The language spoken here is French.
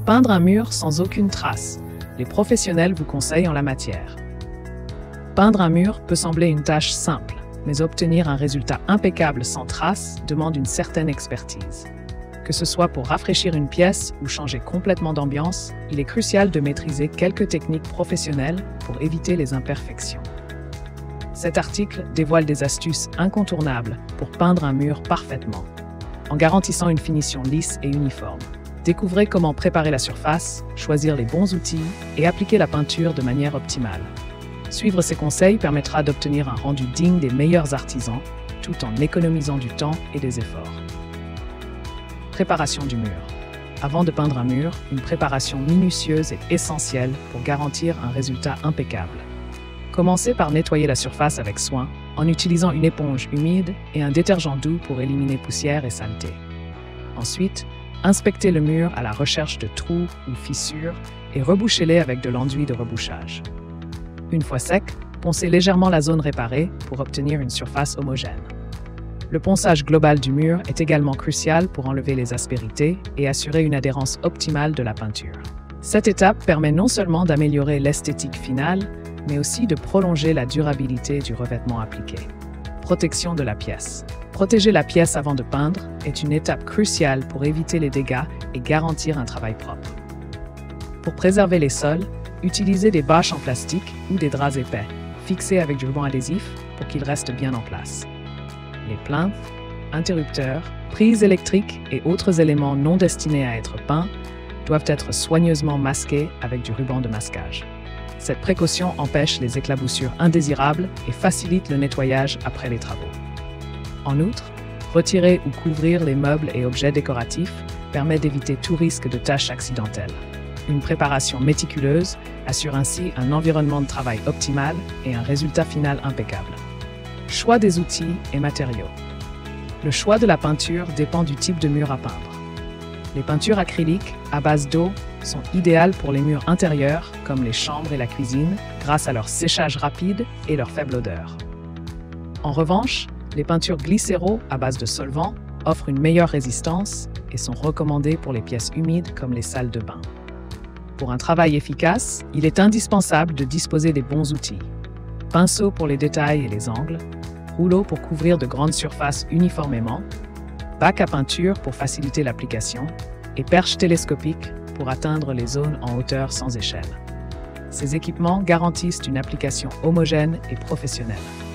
Peindre un mur sans aucune trace. Les professionnels vous conseillent en la matière. Peindre un mur peut sembler une tâche simple, mais obtenir un résultat impeccable sans trace demande une certaine expertise. Que ce soit pour rafraîchir une pièce ou changer complètement d'ambiance, il est crucial de maîtriser quelques techniques professionnelles pour éviter les imperfections. Cet article dévoile des astuces incontournables pour peindre un mur parfaitement, en garantissant une finition lisse et uniforme. Découvrez comment préparer la surface, choisir les bons outils et appliquer la peinture de manière optimale. Suivre ces conseils permettra d'obtenir un rendu digne des meilleurs artisans, tout en économisant du temps et des efforts. Préparation du mur. Avant de peindre un mur, une préparation minutieuse est essentielle pour garantir un résultat impeccable. Commencez par nettoyer la surface avec soin, en utilisant une éponge humide et un détergent doux pour éliminer poussière et saleté. Ensuite, inspectez le mur à la recherche de trous ou fissures et rebouchez-les avec de l'enduit de rebouchage. Une fois sec, poncez légèrement la zone réparée pour obtenir une surface homogène. Le ponçage global du mur est également crucial pour enlever les aspérités et assurer une adhérence optimale de la peinture. Cette étape permet non seulement d'améliorer l'esthétique finale, mais aussi de prolonger la durabilité du revêtement appliqué. Protection de la pièce. Protéger la pièce avant de peindre est une étape cruciale pour éviter les dégâts et garantir un travail propre. Pour préserver les sols, utilisez des bâches en plastique ou des draps épais, fixés avec du ruban adhésif pour qu'ils restent bien en place. Les plinthes, interrupteurs, prises électriques et autres éléments non destinés à être peints doivent être soigneusement masqués avec du ruban de masquage. Cette précaution empêche les éclaboussures indésirables et facilite le nettoyage après les travaux. En outre, retirer ou couvrir les meubles et objets décoratifs permet d'éviter tout risque de taches accidentelles. Une préparation méticuleuse assure ainsi un environnement de travail optimal et un résultat final impeccable. Choix des outils et matériaux. Le choix de la peinture dépend du type de mur à peindre. Les peintures acryliques à base d'eau sont idéales pour les murs intérieurs comme les chambres et la cuisine grâce à leur séchage rapide et leur faible odeur. En revanche, les peintures glycéro à base de solvant offrent une meilleure résistance et sont recommandées pour les pièces humides comme les salles de bain. Pour un travail efficace, il est indispensable de disposer des bons outils. Pinceau pour les détails et les angles, rouleau pour couvrir de grandes surfaces uniformément, bac à peinture pour faciliter l'application et perche télescopique pour atteindre les zones en hauteur sans échelle. Ces équipements garantissent une application homogène et professionnelle.